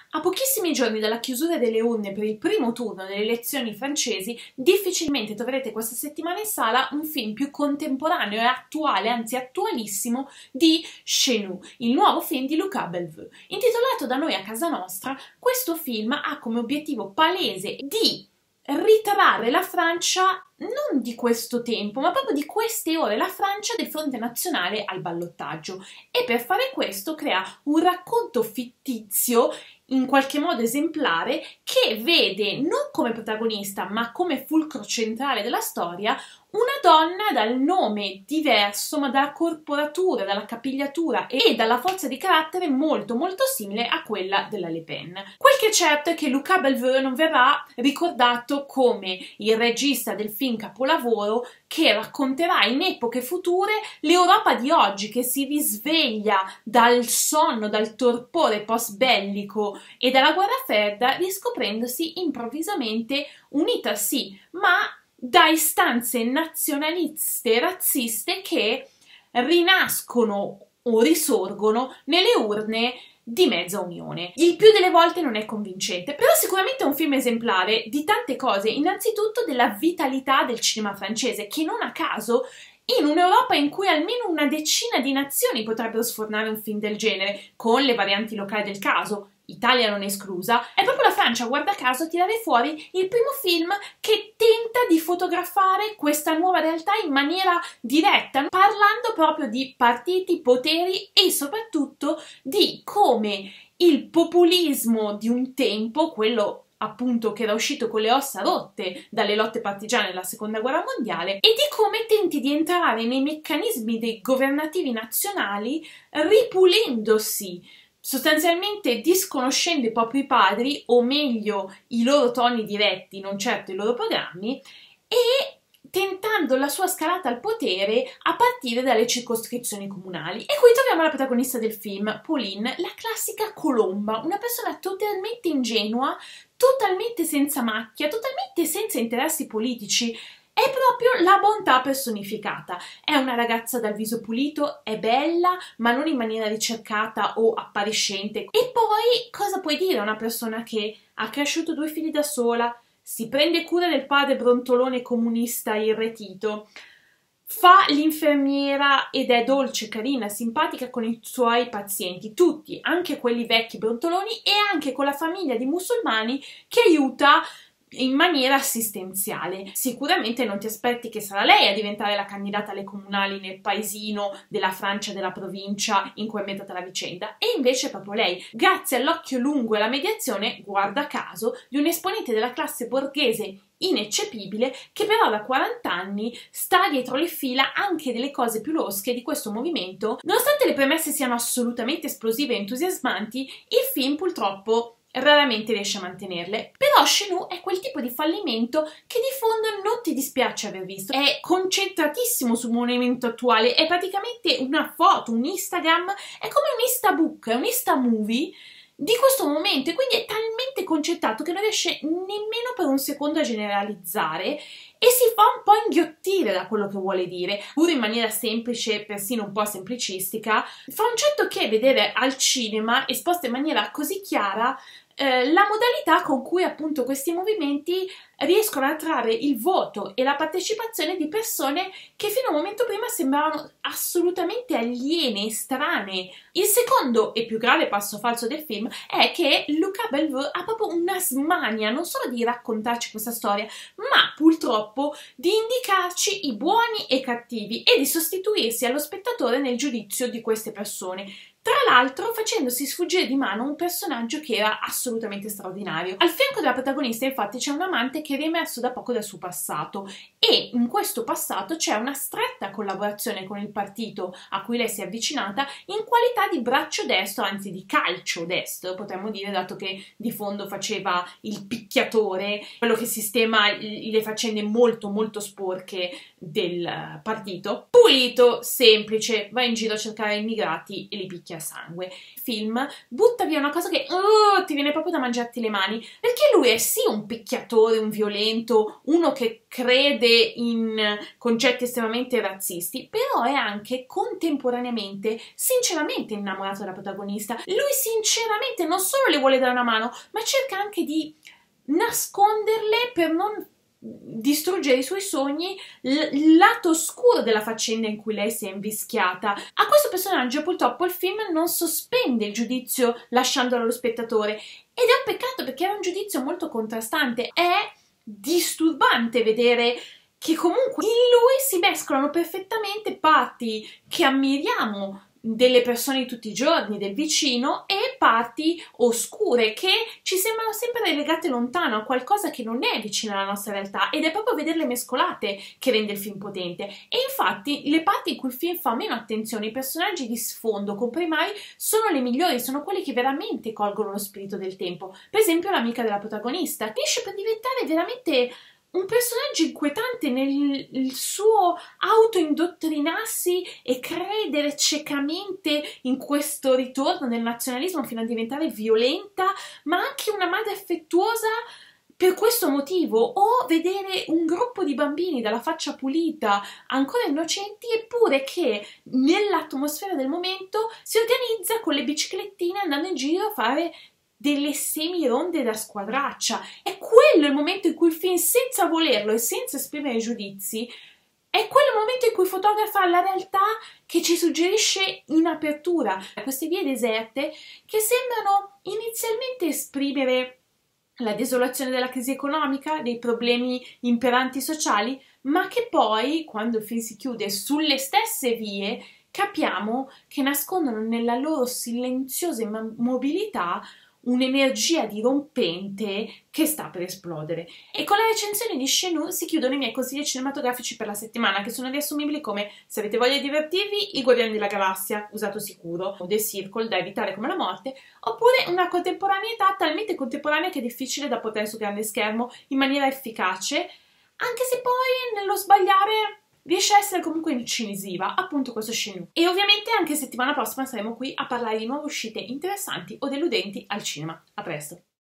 A pochissimi giorni dalla chiusura delle urne per il primo turno delle elezioni francesi, difficilmente troverete questa settimana in sala un film più contemporaneo e attuale, anzi attualissimo, di Chez Nous, il nuovo film di Luca Bellevue. Intitolato Da noi a casa nostra, questo film ha come obiettivo palese di ritrarre la Francia non di questo tempo, ma proprio di queste ore, la Francia del fronte nazionale al ballottaggio, e per fare questo crea un racconto fittizio in qualche modo esemplare che vede non come protagonista ma come fulcro centrale della storia una donna dal nome diverso ma dalla corporatura, dalla capigliatura e dalla forza di carattere molto simile a quella della Le Pen. Quel che è certo è che Luca Bellevue non verrà ricordato come il regista del film capolavoro che racconterà in epoche future l'Europa di oggi, che si risveglia dal sonno, dal torpore post-bellico e dalla guerra fredda, riscoprendosi improvvisamente unita sì, ma da istanze nazionaliste e razziste che rinascono o risorgono nelle urne di mezza unione. Il più delle volte non è convincente, però sicuramente è un film esemplare di tante cose, innanzitutto della vitalità del cinema francese, che non a caso in un'Europa in cui almeno una decina di nazioni potrebbero sfornare un film del genere, con le varianti locali del caso, Italia non esclusa, è proprio la Francia, guarda caso, a tirare fuori il primo film che tenta di fotografare questa nuova realtà in maniera diretta, parlando proprio di partiti, poteri e soprattutto di come il populismo di un tempo, quello appunto che era uscito con le ossa rotte dalle lotte partigiane nella seconda guerra mondiale, e di come tenti di entrare nei meccanismi dei governativi nazionali ripulendosi, sostanzialmente disconoscendo i propri padri, o meglio i loro toni diretti, non certo i loro programmi, e tentando la sua scalata al potere a partire dalle circoscrizioni comunali. E qui troviamo la protagonista del film, Pauline, la classica colomba, una persona totalmente ingenua, totalmente senza macchia, totalmente senza interessi politici. È proprio la bontà personificata. È una ragazza dal viso pulito, è bella, ma non in maniera ricercata o appariscente. E poi cosa puoi dire a una persona che ha cresciuto 2 figli da sola, si prende cura del padre brontolone comunista irretito, fa l'infermiera ed è dolce, carina, simpatica con i suoi pazienti, tutti, anche quelli vecchi brontoloni, e anche con la famiglia di musulmani che aiuta in maniera assistenziale. Sicuramente non ti aspetti che sarà lei a diventare la candidata alle comunali nel paesino della Francia della provincia in cui è ambientata la vicenda, e invece è proprio lei, grazie all'occhio lungo e alla mediazione, guarda caso, di un esponente della classe borghese ineccepibile, che però da 40 anni sta dietro le fila anche delle cose più losche di questo movimento. Nonostante le premesse siano assolutamente esplosive e entusiasmanti, il film purtroppo raramente riesce a mantenerle. Però Chez Nous è quel tipo di fallimento che di fondo non ti dispiace aver visto. È concentratissimo sul movimento attuale, è praticamente una foto, un Instagram, è come un Instabook, è un Instamovie di questo momento, e quindi è talmente concentrato che non riesce nemmeno per un secondo a generalizzare e si fa un po' inghiottire da quello che vuole dire, pur in maniera semplice, persino un po' semplicistica. Fa un certo che vedere al cinema, esposta in maniera così chiara, la modalità con cui appunto questi movimenti riescono a attrarre il voto e la partecipazione di persone che fino a un momento prima sembravano assolutamente aliene, strane. Il secondo e più grave passo falso del film è che Luca Bellevue ha proprio una smania non solo di raccontarci questa storia, ma purtroppo di indicarci i buoni e i cattivi e di sostituirsi allo spettatore nel giudizio di queste persone. Tra l'altro facendosi sfuggire di mano un personaggio che era assolutamente straordinario. Al fianco della protagonista infatti c'è un amante che è riemerso da poco dal suo passato, e in questo passato c'è una stretta collaborazione con il partito a cui lei si è avvicinata in qualità di braccio destro, anzi di calcio destro potremmo dire, dato che di fondo faceva il picchiatore, quello che sistema le faccende molto sporche del partito. Pulito, semplice, va in giro a cercare immigrati e li picchia a sangue. Il film butta via una cosa che ti viene proprio da mangiarti le mani, perché lui è sì un picchiatore, un violento, uno che crede in concetti estremamente razzisti, però è anche contemporaneamente sinceramente innamorato della protagonista. Lui sinceramente non solo le vuole dare una mano, ma cerca anche di nasconderle per non distruggere i suoi sogni, il lato oscuro della faccenda in cui lei si è invischiata. A questo personaggio purtroppo il film non sospende il giudizio lasciandolo allo spettatore, ed è un peccato perché era un giudizio molto contrastante. È disturbante vedere che comunque in lui si mescolano perfettamente parti che ammiriamo delle persone di tutti i giorni, del vicino, e parti oscure che ci sembrano sempre legate lontano a qualcosa che non è vicino alla nostra realtà, ed è proprio vederle mescolate che rende il film potente. E infatti le parti in cui il film fa meno attenzione, i personaggi di sfondo comprimari, sono le migliori, sono quelli che veramente colgono lo spirito del tempo. Per esempio l'amica della protagonista finisce per diventare veramente un personaggio inquietante nel suo autoindottrinarsi e credere ciecamente in questo ritorno del nazionalismo fino a diventare violenta, ma anche una madre affettuosa per questo motivo, o vedere un gruppo di bambini dalla faccia pulita, ancora innocenti, eppure che nell'atmosfera del momento si organizza con le biciclettine andando in giro a fare delle semironde da squadraccia. È quello il momento in cui il film, senza volerlo e senza esprimere giudizi, è quello momento in cui fotografa la realtà che ci suggerisce in apertura. Queste vie deserte che sembrano inizialmente esprimere la desolazione della crisi economica, dei problemi imperanti sociali, ma che poi, quando il film si chiude sulle stesse vie, capiamo che nascondono nella loro silenziosa immobilità un'energia dirompente che sta per esplodere. E con la recensione di Shenmue si chiudono i miei consigli cinematografici per la settimana, che sono riassumibili come: se avete voglia di divertirvi, I Guardiani della Galassia, usato sicuro, o The Circle, da evitare come la morte, oppure una contemporaneità talmente contemporanea che è difficile da portare su grande schermo in maniera efficace, anche se poi nello sbagliare riesce a essere comunque incisiva, appunto questo Shenmue. E ovviamente anche settimana prossima saremo qui a parlare di nuove uscite interessanti o deludenti al cinema. A presto!